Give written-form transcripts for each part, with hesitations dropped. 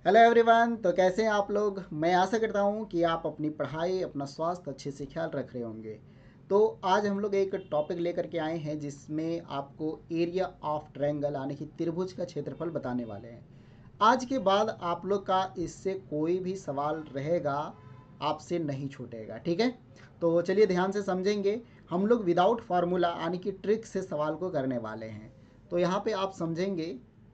Hello everyone. तो कैसे हैं आप लोग। मैं आशा करता हूं कि आप अपनी पढ़ाई अपना स्वास्थ्य अच्छे से ख्याल रख रहे होंगे। तो आज हम लोग एक टॉपिक लेकर के आए हैं जिसमें आपको एरिया ऑफ ट्रायंगल यानी कि त्रिभुज का क्षेत्रफल बताने वाले हैं। आज के बाद आप लोग का इससे कोई भी सवाल रहेगा आपसे नहीं छूटेगा, ठीक है। तो चलिए ध्यान से समझेंगे। हम लोग विदाउट फार्मूला यानी कि ट्रिक से सवाल को करने वाले हैं। तो यहाँ पे आप समझेंगे।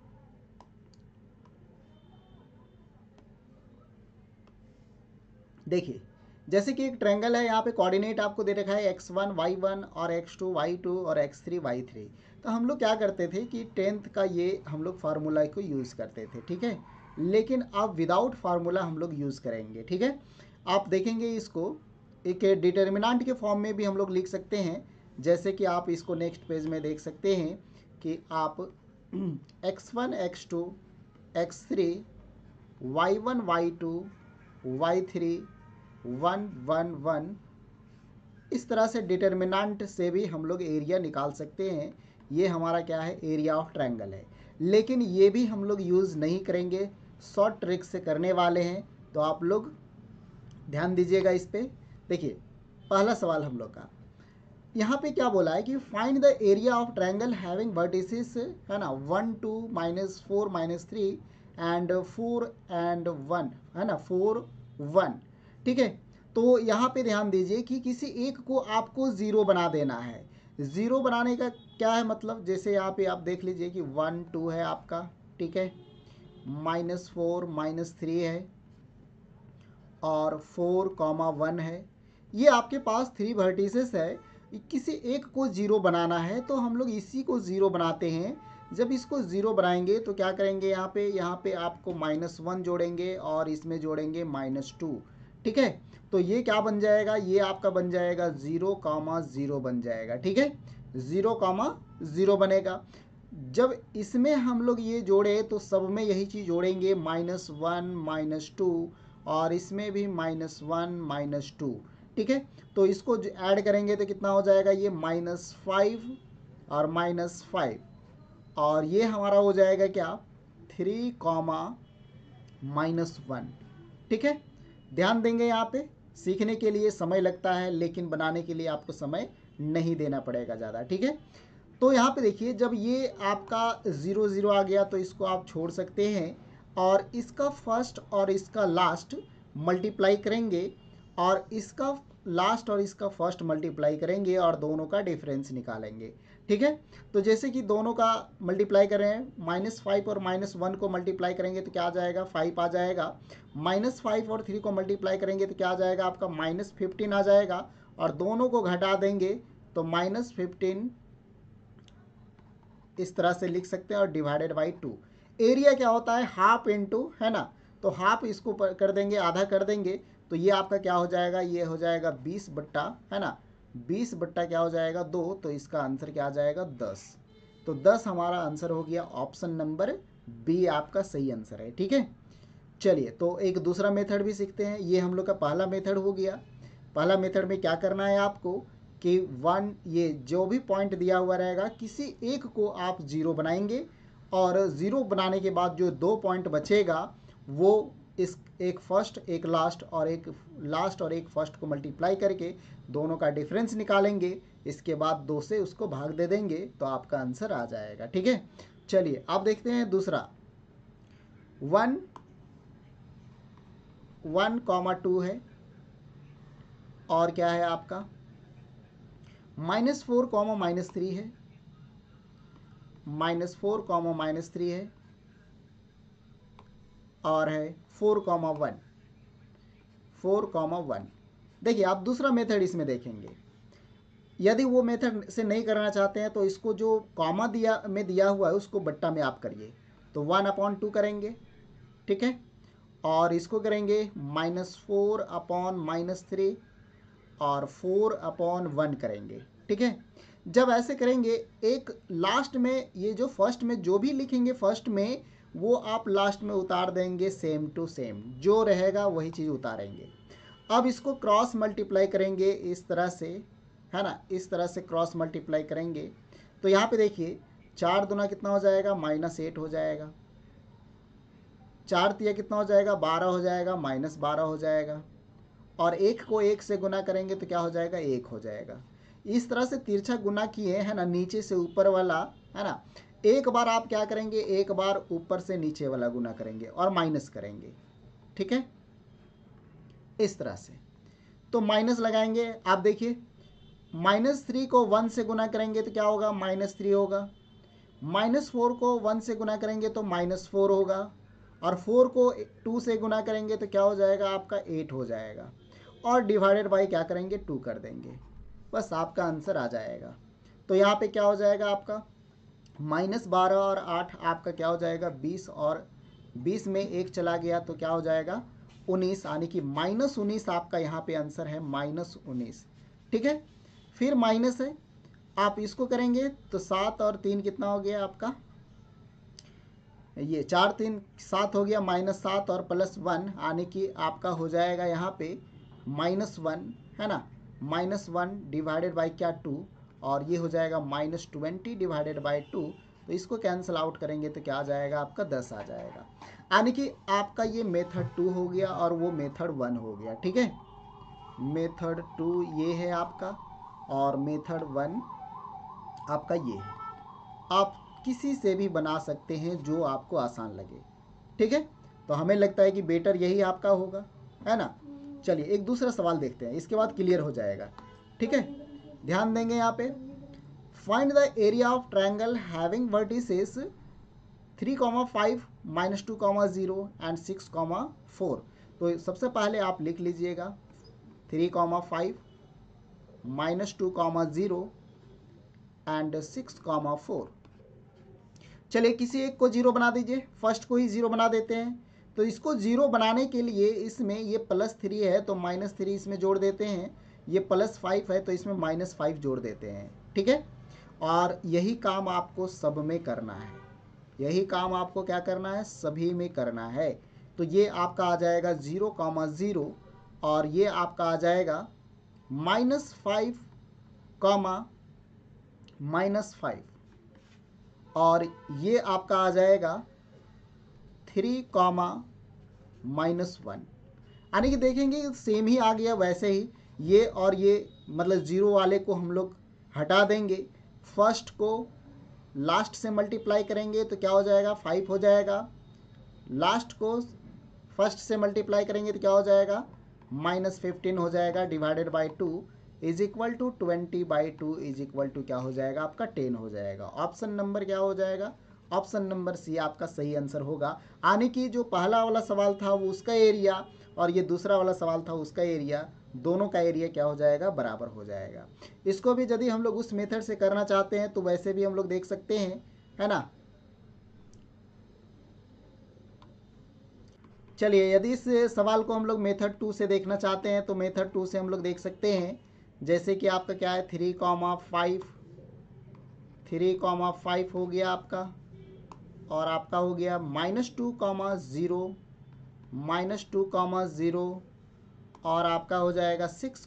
देखिए, जैसे कि एक ट्रायंगल है, यहाँ पे कोऑर्डिनेट आपको दे रखा है x1 y1 और x2 y2 और x3 y3। तो हम लोग क्या करते थे कि 10th का ये हम लोग फार्मूला को यूज़ करते थे, ठीक है। लेकिन अब विदाउट फार्मूला हम लोग यूज़ करेंगे, ठीक है। आप देखेंगे इसको एक डिटर्मिनेंट के फॉर्म में भी हम लोग लिख सकते हैं। जैसे कि आप इसको नेक्स्ट पेज में देख सकते हैं कि आप x1 x2 x3 y1 y2 y3 1 1 1 इस तरह से डिटर्मिनेंट से भी हम लोग एरिया निकाल सकते हैं। ये हमारा क्या है, एरिया ऑफ ट्रायंगल है। लेकिन ये भी हम लोग यूज़ नहीं करेंगे, शॉर्ट ट्रिक से करने वाले हैं। तो आप लोग ध्यान दीजिएगा इस पे। देखिए, पहला सवाल हम लोग का यहाँ पे क्या बोला है कि find the area of triangle having vertices, है ना, 1 2 -4 -3 एंड 4 एंड 1, है ना, 4 1, ठीक है। तो यहाँ पे ध्यान दीजिए कि किसी एक को आपको ज़ीरो बना देना है। ज़ीरो बनाने का क्या है मतलब, जैसे यहाँ पे आप देख लीजिए कि 1 2 है आपका, ठीक है, -4 -3 है और 4 1 है। ये आपके पास 3 वर्टिसेस है। किसी एक को ज़ीरो बनाना है तो हम लोग इसी को ज़ीरो बनाते हैं। जब इसको ज़ीरो बनाएंगे तो क्या करेंगे, यहाँ पे आपको -1 जोड़ेंगे और इसमें जोड़ेंगे -2, ठीक है। तो ये क्या बन जाएगा, ये आपका बन जाएगा 0 0 बन जाएगा, ठीक है। 0 0 बनेगा। जब इसमें हम लोग ये जोड़े तो सब में यही चीज़ जोड़ेंगे, -1 -2 और इसमें भी -1 -2, ठीक है। तो इसको ऐड करेंगे तो कितना हो जाएगा, ये -5 और -5 और ये हमारा हो जाएगा क्या, 3 -1, ठीक है। ध्यान देंगे, यहाँ पे सीखने के लिए समय लगता है लेकिन बनाने के लिए आपको समय नहीं देना पड़ेगा ज़्यादा, ठीक है। तो यहाँ पे देखिए, जब ये आपका 0 0 आ गया तो इसको आप छोड़ सकते हैं और इसका फर्स्ट और इसका लास्ट मल्टीप्लाई करेंगे और इसका लास्ट और इसका फर्स्ट मल्टीप्लाई करेंगे और दोनों का डिफरेंस निकालेंगे, ठीक है। तो जैसे कि दोनों का मल्टीप्लाई करें, -5 और -1 को मल्टीप्लाई करेंगे तो क्या आ जाएगा, 5 आ जाएगा। -5 और 3 को मल्टीप्लाई करेंगे तो क्या आ जाएगा आपका, -15 आ जाएगा। और दोनों को घटा देंगे तो -15 इस तरह से लिख सकते हैं और डिवाइडेड बाई 2। एरिया क्या होता है, हाफ इंटू, है ना। तो हाफ इसको कर देंगे, आधा कर देंगे तो ये आपका क्या हो जाएगा, ये हो जाएगा 20 बट्टा, है ना, 20 बट्टा क्या हो जाएगा 2। तो इसका आंसर क्या आ जाएगा 10। तो 10 हमारा आंसर हो गया, ऑप्शन नंबर बी आपका सही आंसर है, ठीक है। चलिए, तो एक दूसरा मेथड भी सीखते हैं। ये हम लोग का पहला मेथड हो गया। पहला मेथड में क्या करना है आपको कि 1, ये जो भी पॉइंट दिया हुआ रहेगा किसी एक को आप ज़ीरो बनाएंगे और ज़ीरो बनाने के बाद जो 2 पॉइंट बचेगा वो इस एक फर्स्ट एक लास्ट और एक फर्स्ट को मल्टीप्लाई करके दोनों का डिफरेंस निकालेंगे। इसके बाद 2 से उसको भाग दे देंगे तो आपका आंसर आ जाएगा, ठीक है। चलिए आप देखते हैं दूसरा। 1 1 2 है और क्या है आपका, -4 -3 है, -4 -3 है और है 4 1 4 1। देखिए, आप दूसरा मेथड इसमें देखेंगे। यदि वो मेथड से नहीं करना चाहते हैं तो इसको जो कॉमा दिया हुआ है उसको बट्टा में आप करिए। तो 1/2 करेंगे, ठीक है। और इसको करेंगे -4/-3 और 4/1 करेंगे, ठीक है। जब ऐसे करेंगे, एक लास्ट में ये जो फर्स्ट में जो भी लिखेंगे फर्स्ट में वो आप लास्ट में उतार देंगे, सेम टू सेम जो रहेगा वही चीज़ उतारेंगे। अब इसको क्रॉस मल्टीप्लाई करेंगे इस तरह से, है ना, इस तरह से क्रॉस मल्टीप्लाई करेंगे तो यहाँ पे देखिए 4 दूना कितना हो जाएगा, -8 हो जाएगा। 4 तिया कितना हो जाएगा, 12 हो जाएगा, -12 हो जाएगा। और 1 को 1 से गुना करेंगे तो क्या हो जाएगा, 1 हो जाएगा। इस तरह से तिरछा गुना किए है ना, नीचे से ऊपर वाला, है ना। एक बार आप क्या करेंगे, एक बार ऊपर से नीचे वाला गुना करेंगे और माइनस करेंगे, ठीक है, इस तरह से। तो माइनस लगाएंगे, आप देखिए -3 को 1 से गुना करेंगे तो क्या होगा, -3 होगा। -4 को 1 से गुना करेंगे तो -4 होगा। और 4 को 2 से गुना करेंगे तो क्या हो जाएगा आपका, 8 हो जाएगा। और डिवाइडेड बाई क्या करेंगे, 2 कर देंगे, बस आपका आंसर आ जाएगा। तो यहाँ पे क्या हो जाएगा आपका, -12 और 8 आपका क्या हो जाएगा, 20, और 20 में 1 चला गया तो क्या हो जाएगा, 19, यानी कि -19 आपका यहाँ पे आंसर है, -19, ठीक है। फिर माइनस है, आप इसको करेंगे तो 7 और 3 कितना हो गया आपका, ये 4 3 7 हो गया, -7 और +1, यानी कि आपका हो जाएगा यहाँ पे -1, है ना। -1 डिवाइडेड बाई क्या, 2, और ये हो जाएगा -20 डिवाइडेड बाई 2। तो इसको कैंसिल आउट करेंगे तो क्या आ जाएगा आपका, 10 आ जाएगा। यानी कि आपका ये मेथड 2 हो गया और वो मेथड 1 हो गया, ठीक है। मेथड 2 ये है आपका और मेथड 1 आपका ये है। आप किसी से भी बना सकते हैं जो आपको आसान लगे, ठीक है। तो हमें लगता है कि बेटर यही आपका होगा, है ना। चलिए एक दूसरा सवाल देखते हैं, इसके बाद क्लियर हो जाएगा, ठीक है। ध्यान देंगे यहाँ पे, find the area of triangle having vertices 3, 5, -2, 0 and 6, 4। तो सबसे पहले आप लिख लीजिएगा 3, 5, -2, 0 एंड 6, 4। चलिए किसी एक को 0 बना दीजिए, फर्स्ट को ही 0 बना देते हैं। तो इसको 0 बनाने के लिए इसमें ये +3 है तो -3 इसमें जोड़ देते हैं, ये +5 है तो इसमें -5 जोड़ देते हैं, ठीक है। और यही काम आपको सब में करना है, यही काम आपको क्या करना है, सभी में करना है। तो ये आपका आ जाएगा 0, 0 और ये आपका आ जाएगा -5, -5 और ये आपका आ जाएगा 3, -1। यानी कि देखेंगे सेम ही आ गया, वैसे ही ये और ये मतलब 0 वाले को हम लोग हटा देंगे, फर्स्ट को लास्ट से मल्टीप्लाई करेंगे तो क्या हो जाएगा, 5 हो जाएगा। लास्ट को फर्स्ट से मल्टीप्लाई करेंगे तो क्या हो जाएगा, -15 हो जाएगा, divided by 2 is equal to 20/2 is equal to क्या हो जाएगा आपका, 10 हो जाएगा। ऑप्शन नंबर क्या हो जाएगा, ऑप्शन नंबर सी आपका सही आंसर होगा। यानी कि जो पहला वाला सवाल था वो उसका एरिया और ये दूसरा वाला सवाल था उसका एरिया, दोनों का एरिया क्या हो जाएगा, बराबर हो जाएगा। इसको भी यदि हम लोग उस मेथड से करना चाहते हैं तो वैसे भी हम लोग देख सकते हैं, है ना। चलिए यदि इस सवाल को हम लोग मेथड 2 से देखना चाहते हैं तो मेथड 2 से हम लोग देख सकते हैं, जैसे कि आपका क्या है 3, 5 हो गया आपका, और आपका हो गया -2, 0, -2, 0 और आपका हो जाएगा 6,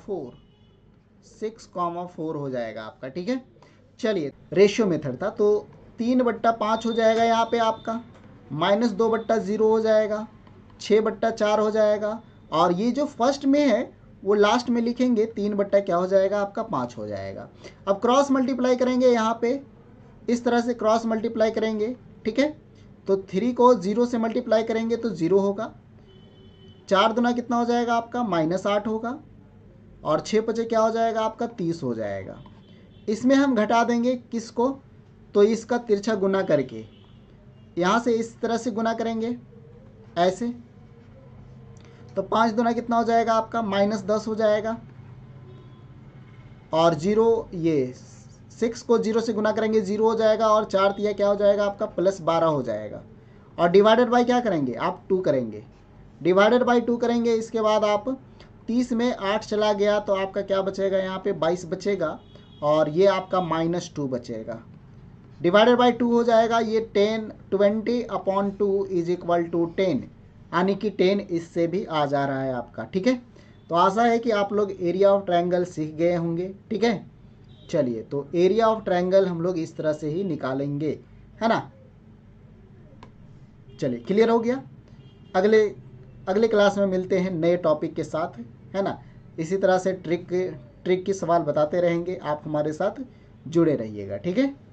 4 हो जाएगा आपका, ठीक है। चलिए रेशियो मेथड था तो 3/5 हो जाएगा यहाँ पे आपका, -2/0 हो जाएगा, 6/4 हो जाएगा। और ये जो फर्स्ट में है वो लास्ट में लिखेंगे 3 क्या हो जाएगा आपका, 5 हो जाएगा। अब क्रॉस मल्टीप्लाई करेंगे यहाँ पे, इस तरह से क्रॉस मल्टीप्लाई करेंगे, ठीक है। तो 3 को 0 से मल्टीप्लाई करेंगे तो 0 होगा, 4 दूना कितना हो जाएगा आपका, -8 होगा, और 6 5 क्या हो जाएगा आपका, 30 हो जाएगा। इसमें हम घटा देंगे किसको, तो इसका तिरछा गुना करके, यहाँ से इस तरह से गुना करेंगे ऐसे, तो 5 दूना कितना हो जाएगा आपका, -10 हो जाएगा। और 0, ये 6 को 0 से गुना करेंगे 0 हो जाएगा, और 4 तिया क्या हो जाएगा आपका, +12 हो जाएगा। और डिवाइडेड बाई क्या करेंगे आप, 2 करेंगे, डिवाइडेड बाई 2 करेंगे। इसके बाद आप 30 में 8 चला गया तो आपका क्या बचेगा यहाँ पे, 22 बचेगा, और ये आपका -2 बचेगा, डिवाइडेड बाई 2 हो जाएगा। ये 20/2 इज इक्वल टू 10, यानी कि 10 इससे भी आ जा रहा है आपका, ठीक है। तो आशा है कि आप लोग एरिया ऑफ ट्रायंगल सीख गए होंगे, ठीक है। चलिए तो एरिया ऑफ ट्रायंगल हम लोग इस तरह से ही निकालेंगे, है ना। चलिए क्लियर हो गया। अगले अगले क्लास में मिलते हैं नए टॉपिक के साथ, है ना। इसी तरह से ट्रिक के सवाल बताते रहेंगे, आप हमारे साथ जुड़े रहिएगा, ठीक है।